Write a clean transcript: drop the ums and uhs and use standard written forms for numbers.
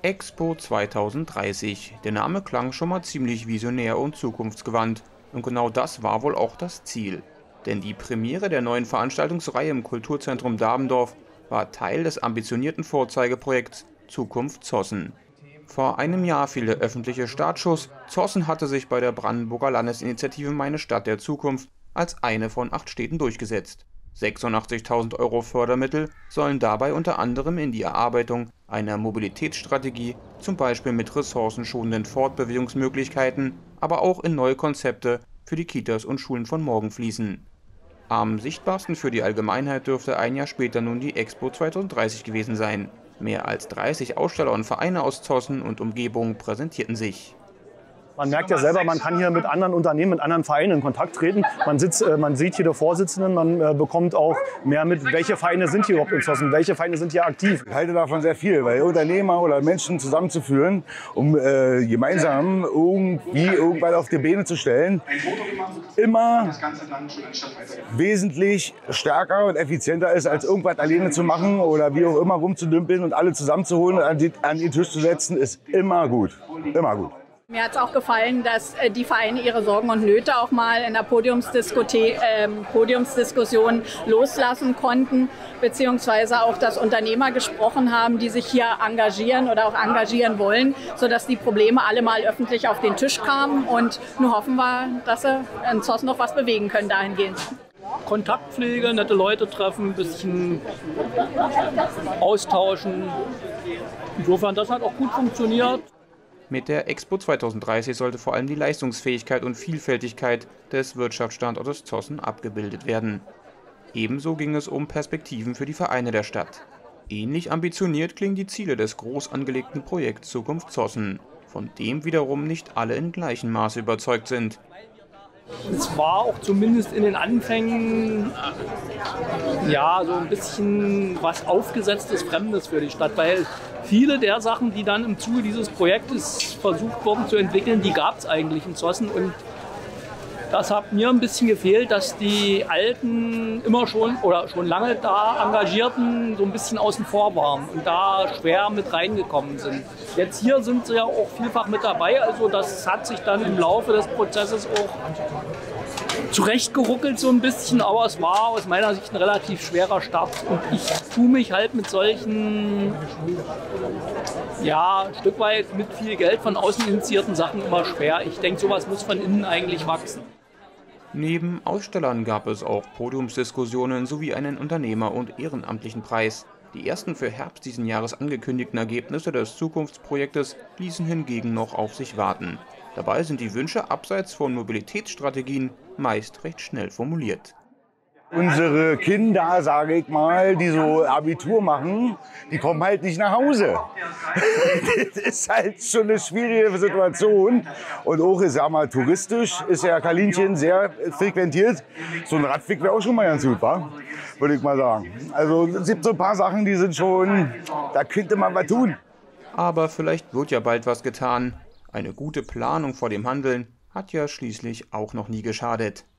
Expo 2030. Der Name klang schon mal ziemlich visionär und zukunftsgewandt. Und genau das war wohl auch das Ziel. Denn die Premiere der neuen Veranstaltungsreihe im Kulturzentrum Dabendorf war Teil des ambitionierten Vorzeigeprojekts Zukunft Zossen. Vor einem Jahr fiel der öffentliche Startschuss. Zossen hatte sich bei der Brandenburger Landesinitiative Meine Stadt der Zukunft als eine von 8 Städten durchgesetzt. 86.000 € Fördermittel sollen dabei unter anderem in die Erarbeitung einer Mobilitätsstrategie, zum Beispiel mit ressourcenschonenden Fortbewegungsmöglichkeiten, aber auch in neue Konzepte für die Kitas und Schulen von morgen fließen. Am sichtbarsten für die Allgemeinheit dürfte ein Jahr später nun die Expo 2030 gewesen sein. Mehr als 30 Aussteller und Vereine aus Zossen und Umgebung präsentierten sich. Man merkt ja selber, man kann hier mit anderen Unternehmen, mit anderen Vereinen in Kontakt treten. Man sieht hier die Vorsitzenden, man bekommt auch mehr mit, welche Vereine sind hier überhaupt in Zossen, welche Vereine sind hier aktiv. Ich halte davon sehr viel, weil Unternehmer oder Menschen zusammenzuführen, um gemeinsam irgendwie irgendwann auf die Beine zu stellen, immer wesentlich stärker und effizienter ist, als irgendwas alleine zu machen oder wie auch immer rumzudümpeln und alle zusammenzuholen und an den Tisch zu setzen, ist immer gut. Immer gut. Mir hat es auch gefallen, dass die Vereine ihre Sorgen und Nöte auch mal in der Podiumsdiskussion loslassen konnten, beziehungsweise auch, dass Unternehmer gesprochen haben, die sich hier engagieren oder auch engagieren wollen, sodass die Probleme alle mal öffentlich auf den Tisch kamen. Und nun hoffen wir, dass sie in Zossen noch was bewegen können dahingehend. Kontaktpflege, nette Leute treffen, ein bisschen austauschen. Insofern, das hat auch gut funktioniert. Mit der Expo 2030 sollte vor allem die Leistungsfähigkeit und Vielfältigkeit des Wirtschaftsstandortes Zossen abgebildet werden. Ebenso ging es um Perspektiven für die Vereine der Stadt. Ähnlich ambitioniert klingen die Ziele des groß angelegten Projekts Zukunft Zossen, von dem wiederum nicht alle in gleichem Maße überzeugt sind. Es war auch zumindest in den Anfängen ja so ein bisschen was Aufgesetztes, Fremdes für die Stadt, weil viele der Sachen, die dann im Zuge dieses Projektes versucht wurden zu entwickeln, die gab es eigentlich in Zossen. Und das hat mir ein bisschen gefehlt, dass die Alten immer schon oder schon lange da Engagierten so ein bisschen außen vor waren und da schwer mit reingekommen sind. Jetzt hier sind sie ja auch vielfach mit dabei, also das hat sich dann im Laufe des Prozesses auch zurechtgeruckelt so ein bisschen, aber es war aus meiner Sicht ein relativ schwerer Start und ich tue mich halt mit solchen, ja, ein Stück weit mit viel Geld von außen initiierten Sachen immer schwer. Ich denke, sowas muss von innen eigentlich wachsen. Neben Ausstellern gab es auch Podiumsdiskussionen sowie einen Unternehmer- und ehrenamtlichen Preis. Die ersten für Herbst diesen Jahres angekündigten Ergebnisse des Zukunftsprojektes ließen hingegen noch auf sich warten. Dabei sind die Wünsche abseits von Mobilitätsstrategien meist recht schnell formuliert. Unsere Kinder, sage ich mal, die so Abitur machen, die kommen halt nicht nach Hause. Das ist halt schon eine schwierige Situation. Und auch, ich sag mal, touristisch ist ja Kalinchen sehr frequentiert. So ein Radweg wäre auch schon mal ganz gut, wa? Würde ich mal sagen. Also es gibt so ein paar Sachen, die sind schon, da könnte man was tun. Aber vielleicht wird ja bald was getan. Eine gute Planung vor dem Handeln hat ja schließlich auch noch nie geschadet.